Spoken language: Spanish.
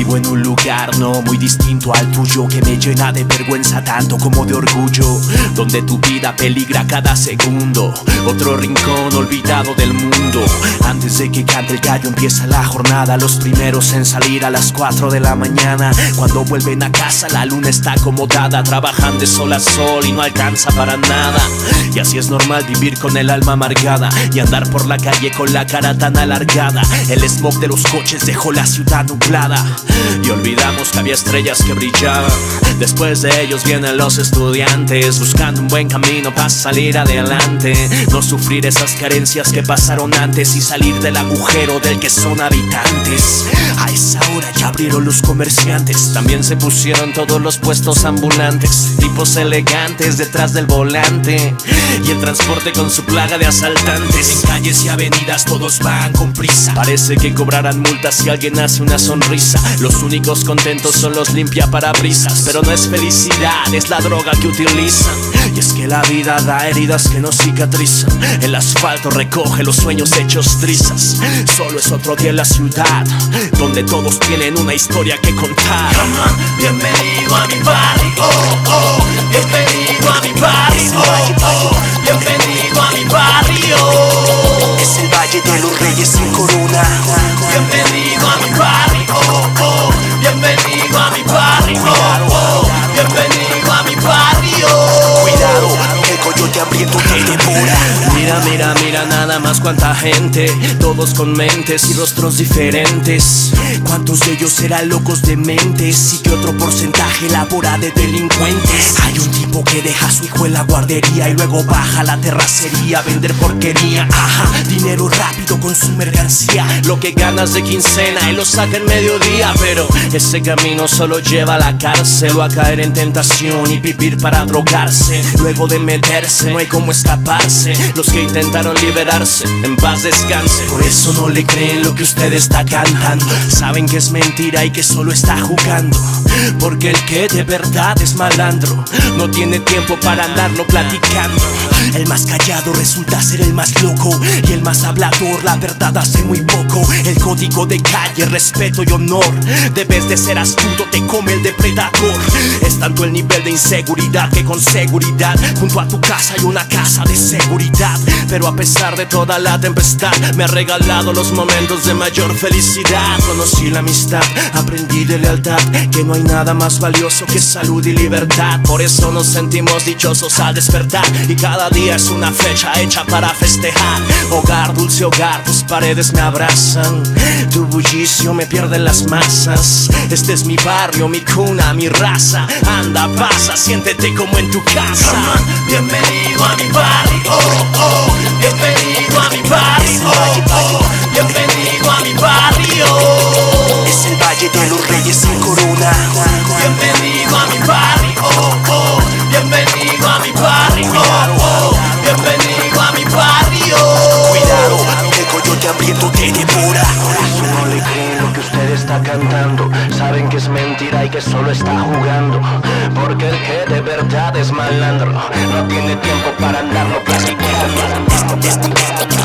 Vivo en un lugar no muy distinto al tuyo, que me llena de vergüenza tanto como de orgullo, donde tu vida peligra cada segundo. Otro rincón olvidado del mundo. Antes de que cante el gallo empieza la jornada. Los primeros en salir a las 4 de la mañana. Cuando vuelven a casa la luna está acomodada. Trabajan de sol a sol y no alcanza para nada. Y así es normal vivir con el alma amargada y andar por la calle con la cara tan alargada. El smog de los coches dejó la ciudad nublada y olvidamos que había estrellas que brillaban. Después de ellos vienen los estudiantes, buscando un buen camino para salir adelante. No sufrir esas carencias que pasaron antes y salir del agujero del que son habitantes. A esa hora ya abrieron los comerciantes, también se pusieron todos los puestos ambulantes. Tipos elegantes detrás del volante y el transporte con su plaga de asaltantes. En calles y avenidas todos van con prisa. Parece que cobrarán multas si alguien hace una sonrisa. Los únicos contentos son los limpiaparabrisas, pero no es felicidad, es la droga que utilizan. Y es que la vida da heridas que no cicatrizan. El asfalto recoge los sueños hechos trizas. Solo es otro día en la ciudad, donde todos tienen una historia que contar. Come on, bienvenido a mi barrio, bienvenido a mi barrio, bienvenido a mi barrio. Es el Valle de los Reyes sin corona. Bienvenido a mi barrio, bienvenido a mi barrio, bienvenido a mi barrio. Cuidado, el coyote hambriento te devora. Mira, mira, mira nada más cuánta gente, todos con mentes y rostros diferentes. ¿Cuántos de ellos serán locos de mentes y qué otro porcentaje labora de delincuentes? Hay un tipo que deja a su hijo en la guardería y luego baja a la terracería a vender porquería. Ajá, dinero rápido con su mercancía, lo que ganas de quincena y lo saca en mediodía. Pero ese camino solo lleva a la cárcel o a caer en tentación y vivir para drogarse. Luego de meterse no hay cómo escaparse. Los que intentaron liberarse en paz descansen. Por eso no le creen lo que usted está cantando. Saben que es mentira y que solo está jugando, porque el que de verdad es malandro no tiene tiempo para andarlo platicando. El más callado resulta ser el más loco y el más hablador la verdad hace muy poco. El código de calle, respeto y honor. Debes de ser astuto, te come el depredador. Es tanto el nivel de inseguridad que con seguridad junto a tu casa hay una casa de seguridad. Pero a pesar de toda la tempestad me ha regalado los momentos de mayor felicidad. Conocí la amistad, aprendí de lealtad, que no hay nada más valioso que salud y libertad. Por eso nos sentimos dichosos al despertar y cada día es una fecha hecha para festejar. Hogar, dulce hogar, tus paredes me abrazan, tu bullicio me pierde en las masas. Este es mi barrio, mi cuna, mi raza. Anda, pasa, siéntete como en tu casa. Come on, bienvenido a mi barrio, bienvenido a mi barrio, bienvenido a mi barrio. Es el Valle de los Reyes sin corona. Bienvenido a mi barrio, bienvenido a mi barrio, bienvenido a mi barrio. Cuidado, el coyote hambriento te devora. No le creen lo que usted está cantando. Saben que es mentira y que solo está jugando, porque el que de verdad es malandro no tiene tiempo para andarlo platicando.